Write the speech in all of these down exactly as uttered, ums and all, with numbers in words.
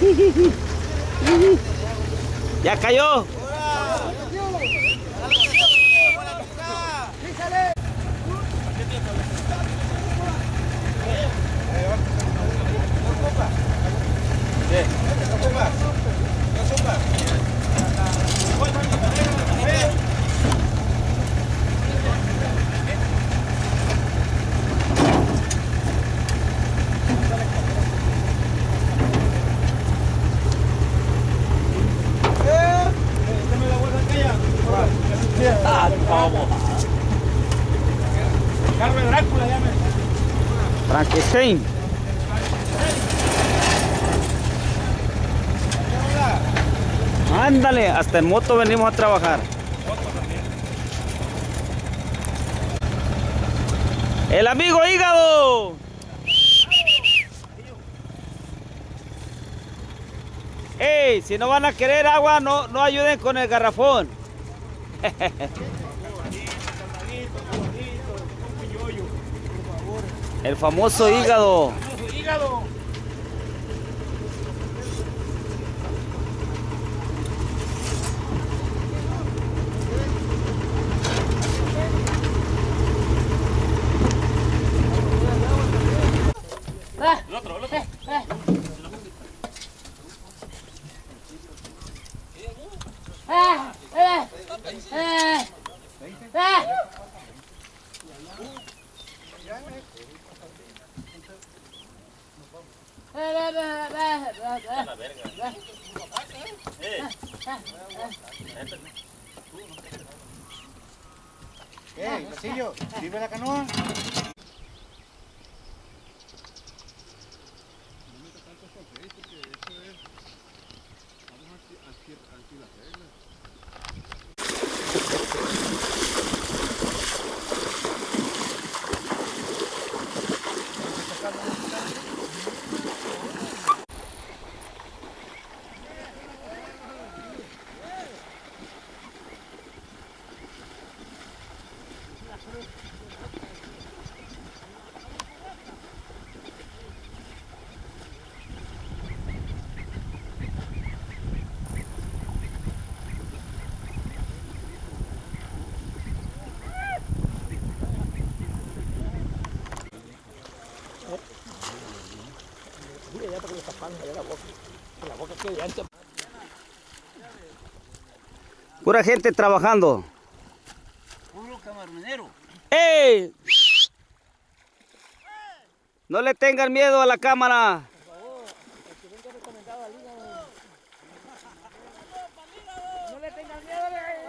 Ya cayó. Carro de Drácula, llame. Frankenstein. Ándale, hasta en moto venimos a trabajar. El amigo Hígado. Ey, si no van a querer agua, no, no ayuden con el garrafón. El famoso hígado. Hígado. El otro, el otro. ¿Qué, Casillo? ¿Sirve la canoa? Pura gente trabajando. Puro camaronero. ¡Ey! No le tengan miedo a la cámara. No le tengan miedo.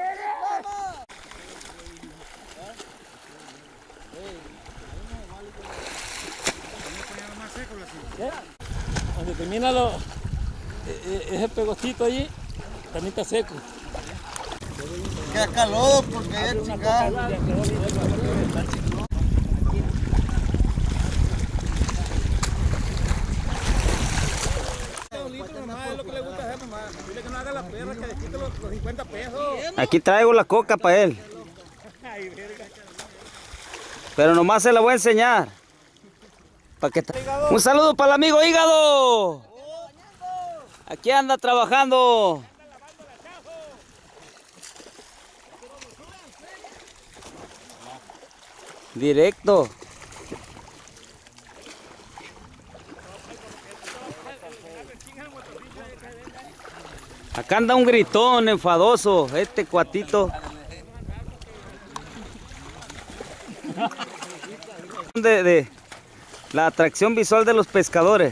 Donde termina lo, ese pegostito allí, también está seco. Queda calor porque es chingada. Aquí traigo la coca para él. Pero nomás se la voy a enseñar. Pa' que un saludo para el amigo Hígado. Aquí anda trabajando. Directo. Acá anda un gritón enfadoso, este cuatito. De, de la atracción visual de los pescadores.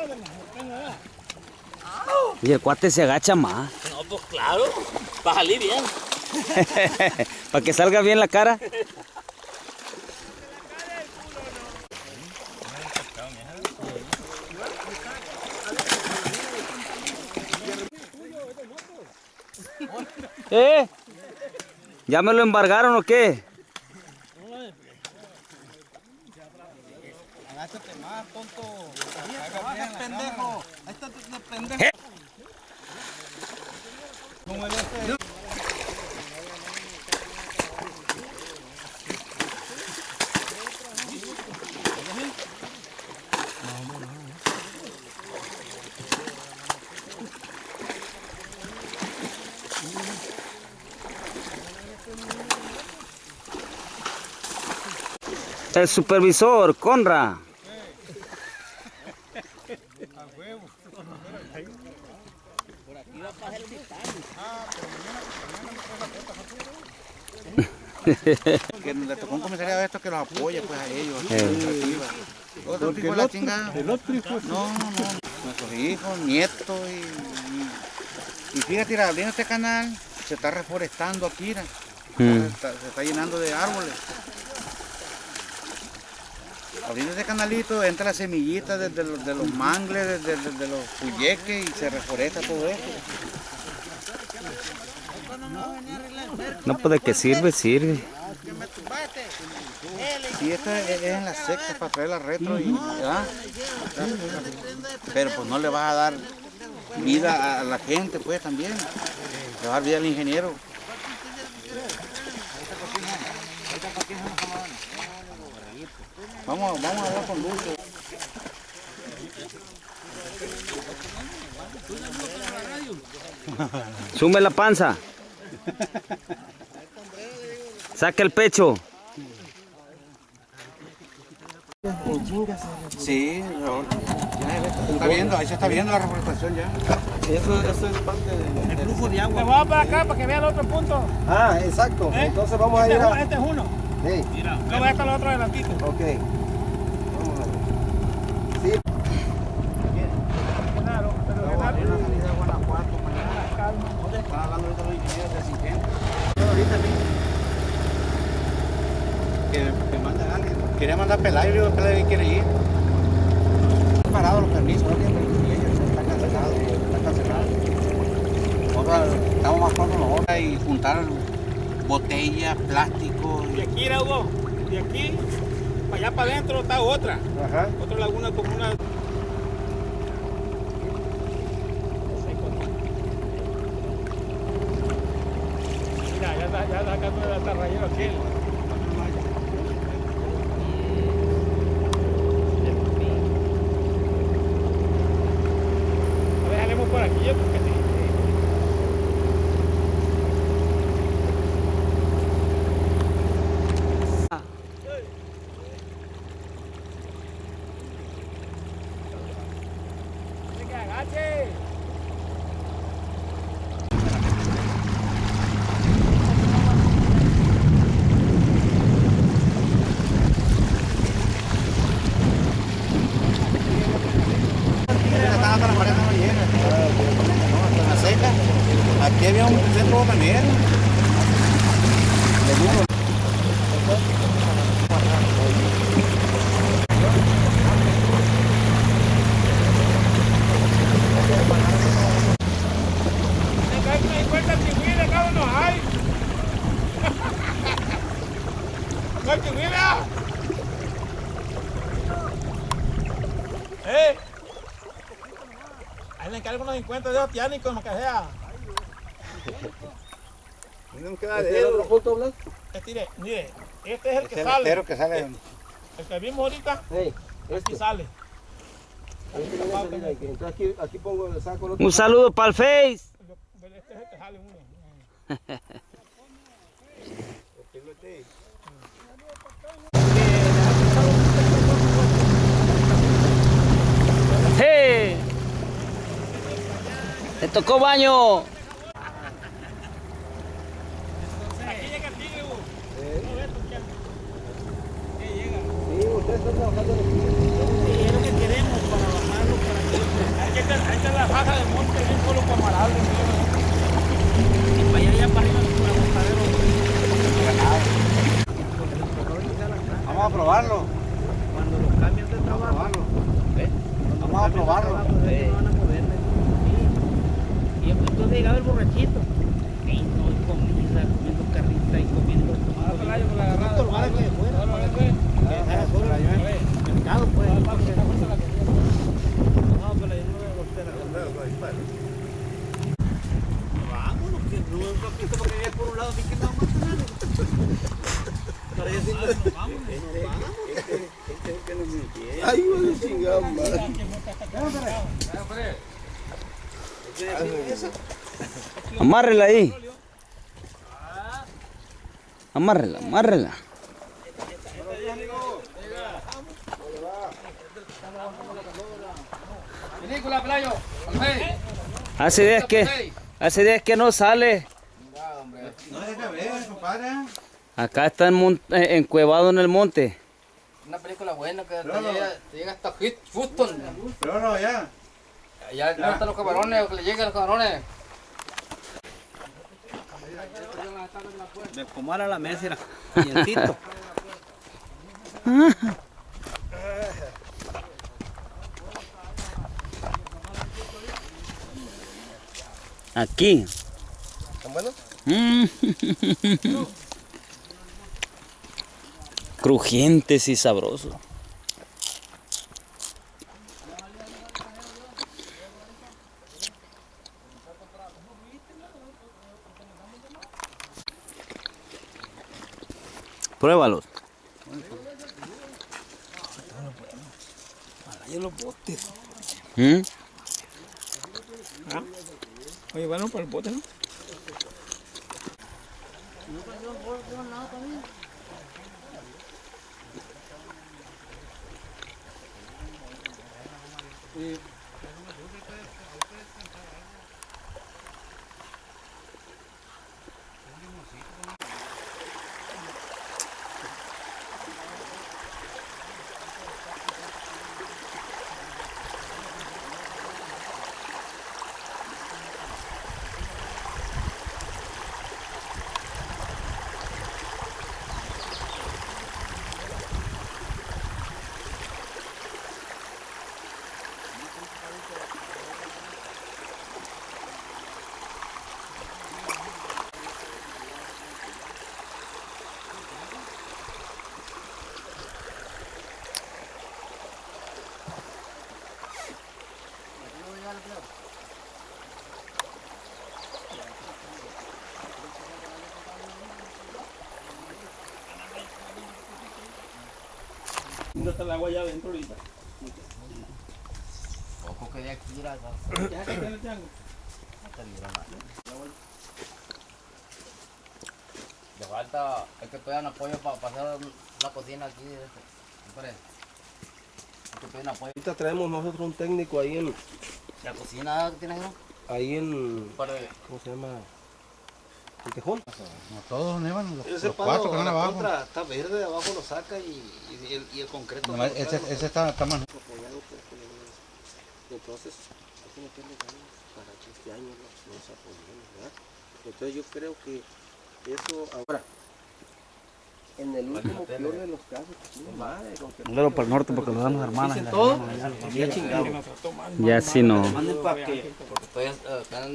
Y el cuate se agacha más. No, pues claro, para salir bien. Para que salga bien la cara. ¿Eh? ¿Ya me lo embargaron o qué? Agáchate más, tonto. Haga pendejo. Ahí está de pendejo. Como el este. El supervisor, Conra. Que le tocó un comisario a esto que los apoya pues a ellos. Eh. Otro tipo de la chingada. El otro hijo. No, no, no. Nuestros hijos, nietos y, y, y fíjate, abriendo este canal se está reforestando aquí, mira. Mm. Se, está, se está llenando de árboles. Abriendo este canalito entra la semillita de, de, los, de los mangles, de, de, de los puyeques y se reforesta todo esto. No, pues de qué sirve, sirve. Sí, esta es en la secta para traer la retro y ¿verdad? Pero pues no le vas a dar vida a la gente pues también. Le vas a dar vida al ingeniero. Vamos, vamos a hablar con Lucho. Sume la panza. Saca el pecho. Sí, ya se está viendo, ahí se está viendo la reforestación ya. Eso, eso es parte del de flujo de agua. Te vamos para acá para que vea el otro punto. Ah, exacto. ¿Eh? Entonces vamos este a ir a... Este es uno. Sí. Mira, luego está el otro adelantito. Ok. Vamos a ver. Sí. Claro, pero vamos a abrir una salida a Guanajuato mañana. Están hablando ahorita los ingenieros de cincuenta. Ahorita que, que manda alguien. Quería mandar a Pelayo, yo Pelayo quiere ir. Están parados los permisos, no tienen permisos, está cancelado, está cancelado. Nosotros estamos más cortos nosotros y juntar botellas, plástico. Y aquí era Hugo, de aquí para allá para adentro está otra. Ajá. Otra laguna como una. Mira, ya está, ya está acá ya está rayado aquel. A ver, haremos por aquí, yo porque sí. Aquí había un centro camionero. Me cuenta el chigüile, acá no hay. No hay chigüile. Eh. Ahí le encargo unos cincuenta de otiánicos en Macajea. No queda ¿el otro punto, Blas? Este, mire, este es el este que es sale. El que sale. El que vimos ahorita, Hey, aquí este. sale. Este no va a salir aquí. Entonces aquí, aquí pongo el saco. El otro. Un saludo para el Face. Este es el que sale uno. ¡Hey! ¡Te tocó baño! Aquí llega el tigre, Hugo. No ves por qué. Aquí llega. Sí, usted está trabajando en el Sí, es lo que queremos para bajarlo, para que... Ahí está, ahí está la baja del monte, bien solo para amarrarlo. Y para allá, allá para arriba, para botadero. Vamos a probarlo. Cuando los cambios de Vamos a trabajo... probarlo. ¿Eh? Vamos a probarlo. Sí. No van a moverme. Sí. Y entonces llegaba el borrachito. Y no hay comida, comiendo carrita y comiendo... Ahora para allá con la agarrada. Otro lugar que fuera. Que dejara solo el mercado, pues. No, pero yo no voy a golpear a la... Vámonos, que no es un poquito porque viene por un lado, que no vamos a nada. Para decirle, nos vamos, nos vamos. Ay, bueno, chingado, madre. Amárrela ahí. Amárrela, amárrela. Película, Pelayo. Hace días que, hace días que no sale. No deja ver, compadre. Acá está en mon- eh, encuevado en el monte. Una película buena que te No, no. llega, te llega hasta Hit- Houston. Pero no, ya. Ya están los camarones, que le llegan los camarones. De fumar a la mesa era calientito. Aquí. ¿Están buenos? Mm. Crujientes y sabrosos. Pruébalos. Yo los botes. ¿Mm? Oye, bueno, para el bote, ¿no? ¿Dónde está el agua allá adentro ahorita? Ojo que de aquí era. Ya que tiene el chango. Le falta, es que todavía no apoyo para pasar la cocina aquí. Hombre. Es que todavía no apoyo. Ahorita traemos nosotros un técnico ahí en, La cocina que tienes, ¿no? ahí en, Para ¿cómo se llama? El Tejón. No todos, ¿no? Los, Ese los palo cuatro que a están la abajo. contra está verde, de abajo lo saca y, y, el, y el concreto. Nomás lo ese, trae, ese está, está más. apoyado por colonias. Entonces, hay que meterle ganas para que este año nos, nos apoyemos, ¿verdad? Entonces yo creo que eso ahora, en el último peor de los casos, no madre, con que Luego para el norte porque lo dan las hermanas. dicen todo, ya chingado. Ya si no. Manden para que porque todavía eh, están.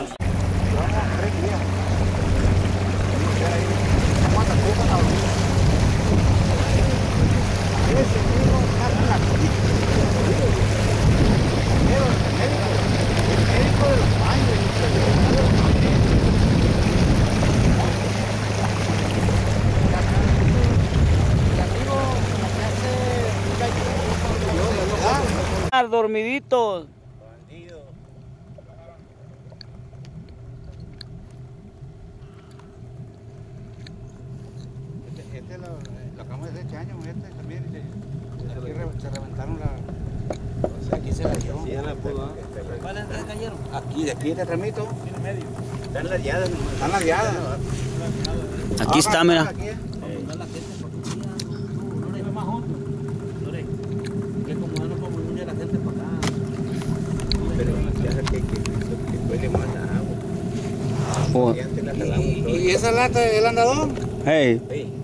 Dormiditos. Este, este lo, lo acabamos de hacer este año, este también. Se, aquí re- se reventaron la. Aquí se la dio. sí, ya la pudo, ¿ah? ¿Cuáles tres cayeron? Aquí, de aquí te tramito. En el medio. Están las lladas, nomás. Están las lladas. Aquí está, mira. Aquí. Acomodar la gente para que siga. Lore, más hondo. Lore, hay que acomodarnos para unir a la gente para acá. Pero las lladas que, que, que huele mal a agua. Oh. Y antes las jalamos ¿Y, todas. y esa lata del andador? Hey. Sí.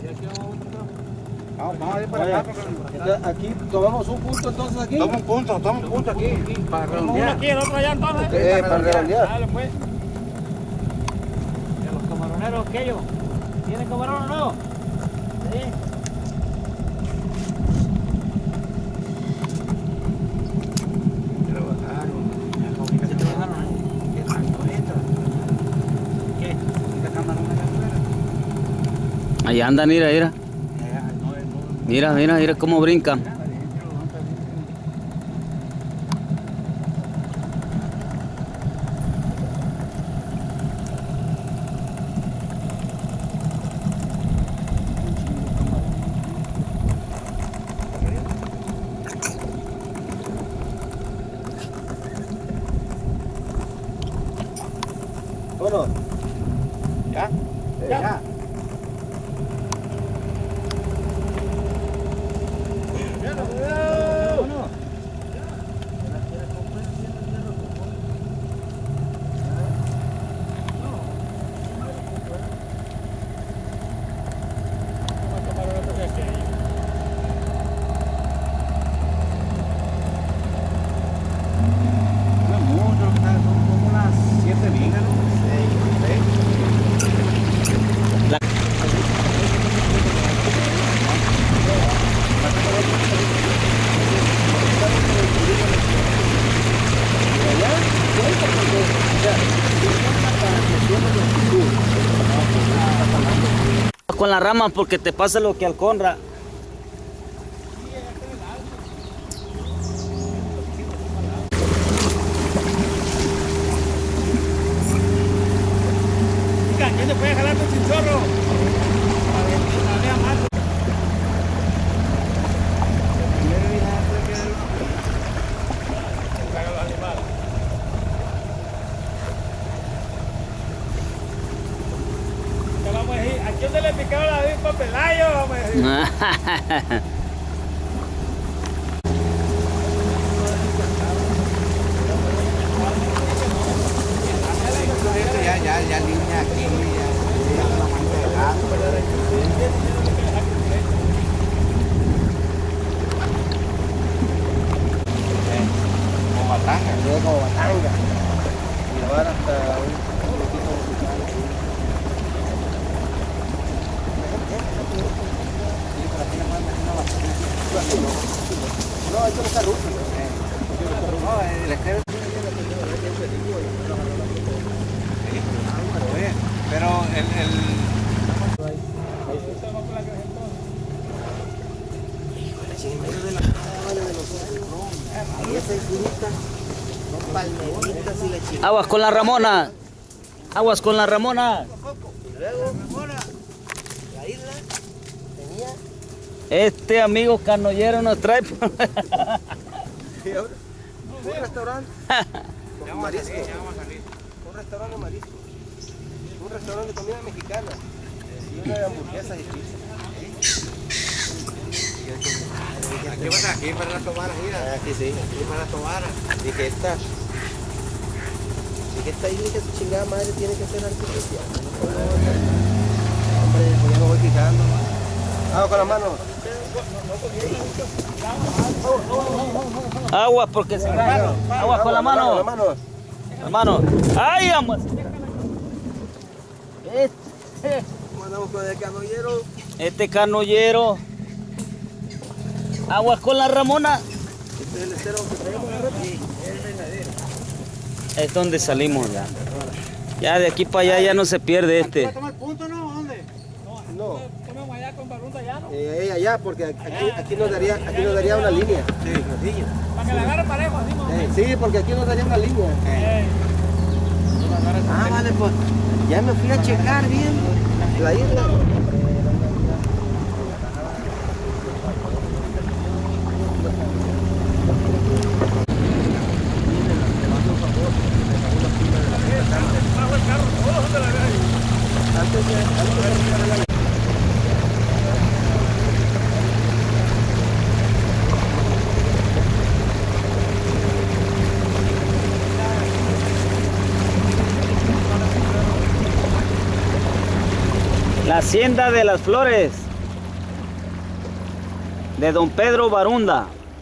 Vamos, vamos a ir para Oye, acá. porque- entonces, aquí tomamos un punto entonces aquí. Toma un punto, toma un punto aquí. Para Uno redondear. aquí, el otro allá entonces. Eh, para redondear. Dale pues. ¿Y a los camaroneros aquellos? ¿Tienen camarón o no? Sí. Trabajaron. ¿Se trabajaron ahí? ¿Qué tanto entra? ¿Qué? Esta cámara no afuera. Ahí andan, mira, mira. Eh, no, no, Mira, mira, mira cómo brincan. nada, adentro, no está adentro. Vámonos. ¿Ya? Eh, ya. ya. Con la rama porque te pasa lo que al Conra. ¿Quién se puede jalar con chinchorro? Aquí donde le picaron la avispa Pelayo, vamos a decir. Ya, ya, ya línea aquí, ya, ya la manta de gato. Como batanga. Llega como batanga. Y llevar hasta un poquito musical. No, esto no está rústico. No, el esquema. Pero el, el... En medio de la cámara de los años, y esa esquinita, son palmeritas y la chica. Aguas con la Ramona. Aguas con la Ramona. Y luego, la isla tenía... Este amigo canoyero nos trae. ¿Y ahora? Un restaurante con marisco. Un restaurante de marisco. Un restaurante de comida mexicana. Y una de hamburguesas y pizza. Aquí vas aquí para las tomaras, mira. Aquí sí. Aquí para las tomaras. Dije esta. Dije esta isla que su chingada madre tiene que ser artificial. Hombre, pues ya me voy fijando. Vamos con las manos. Aguas porque se Aguas con la mano. La mano. ¡Ay, vamos! Este, ¿Cómo andamos con el canoyero? este canoyero. Aguas con la Ramona. Este es el estero que tenemos. Sí, es el verdadero. Es donde salimos ya. Ya de aquí para allá ya no se pierde este. ¿Va a tomar punto, no? ¿Dónde? No. Tomamos allá con Barrunta allá, ¿no? Eh, allá, porque aquí, aquí, nos daría, aquí nos daría una línea. Sí, Para que la agarre parejo, así, ¿no? eh, sí, porque aquí nos daría una línea. Ah, vale, pues ya me fui a checar bien la isla. La Hacienda de las Flores de don Pedro Barunda.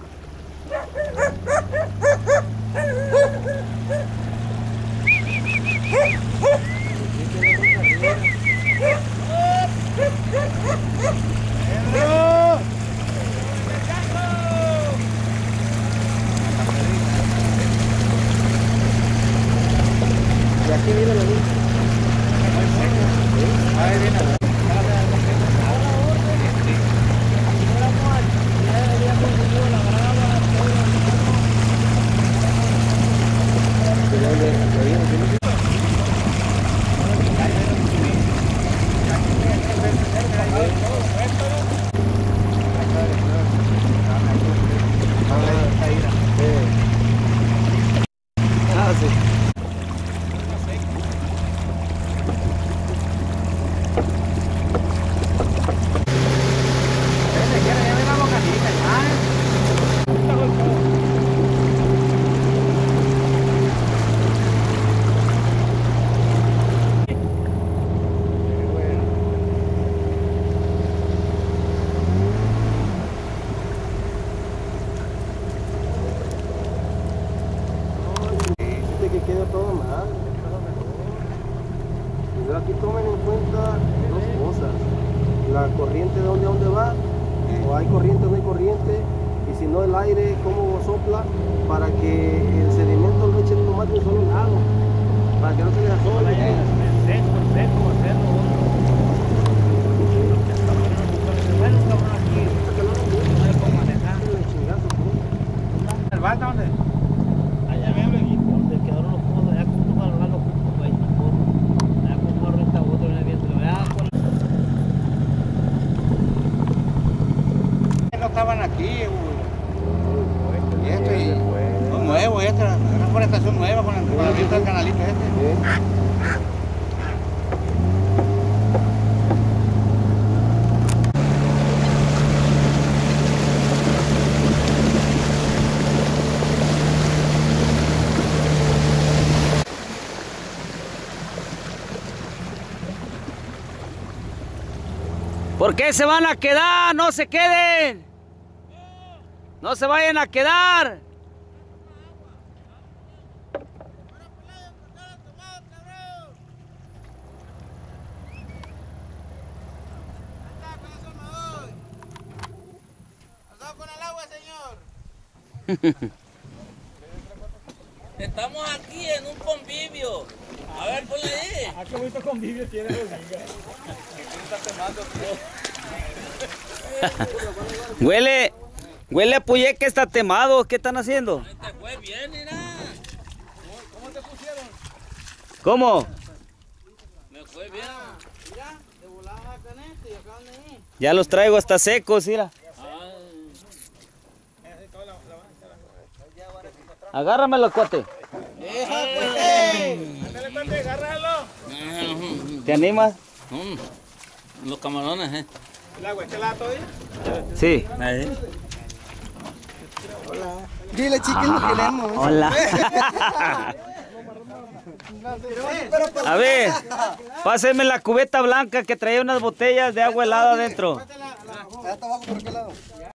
Y aquí viene la línea. Ahí viene. Pero aquí tomen en cuenta dos cosas. La corriente de dónde a dónde va, o hay corriente o no hay corriente, y si no el aire, cómo sopla, para que el sedimento lo echen nomás de un solo lado, para que no se les asole. Seco, seco, hacerlo otro. Bueno, cabrón, aquí. No hay cómo manejar. ¿El bata dónde? Allá veo luego. Donde quedaron los pozos, allá como para lograr los juntos, güey, tampoco. Allá como ahorita otro viene viendo, allá con... No estaban aquí, güey. Y esto y... Son nuevos, esta. Una forestación nueva con el, con el viento del canalito este. ¿Por qué se van a quedar? No se queden. No se vayan a quedar. Estamos aquí en un convivio. A ver, ponle ahí. Ah, qué bonito convivio tiene los Huele, huele a puyé que está temado. ¿Qué están haciendo? Te fue bien, mira. ¿Cómo te pusieron? ¿Cómo? Me fue bien. Mira, de volada acá en este y acá donde ir. Ya los traigo hasta secos, mira. Agárramelo, cuate. Ándale, cuate, agárralo. ¿Te animas? Mm, los camarones, eh. ¿El agua está todavía? Sí. Ahí. Dile, chiquillo, que queremos. Hola. A ver, pásenme la cubeta blanca que traía unas botellas de agua helada adentro. Allá está abajo, por aquel lado.